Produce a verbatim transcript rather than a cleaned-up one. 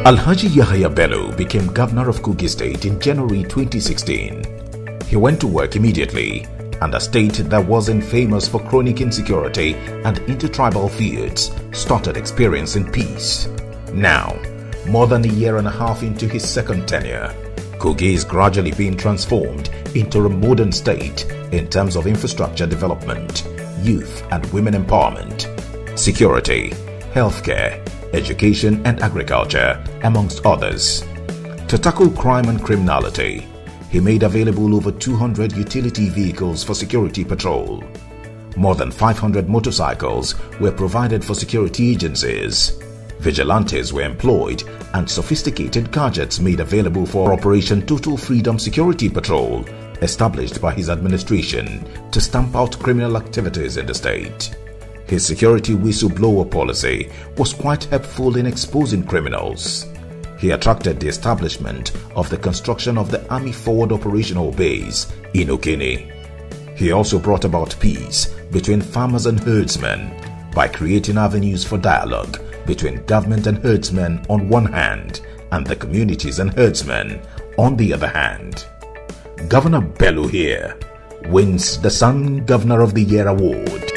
Alhaji Yahaya Bello became governor of Kogi State in January twenty sixteen. He went to work immediately, and a state that wasn't famous for chronic insecurity and intertribal feuds started experiencing peace. Now, more than a year and a half into his second tenure, Kogi is gradually being transformed into a modern state in terms of infrastructure development, youth and women empowerment, security, healthcare, education and agriculture, amongst others. To tackle crime and criminality, he made available over two hundred utility vehicles for security patrol. More than five hundred motorcycles were provided for security agencies. Vigilantes were employed and sophisticated gadgets made available for Operation Total Freedom Security Patrol, established by his administration to stamp out criminal activities in the state. His security whistleblower policy was quite helpful in exposing criminals. He attracted the establishment of the construction of the Army Forward Operational Base in Okene. He also brought about peace between farmers and herdsmen by creating avenues for dialogue between government and herdsmen on one hand and the communities and herdsmen on the other hand. Governor Bello here wins the Sun Governor of the Year award.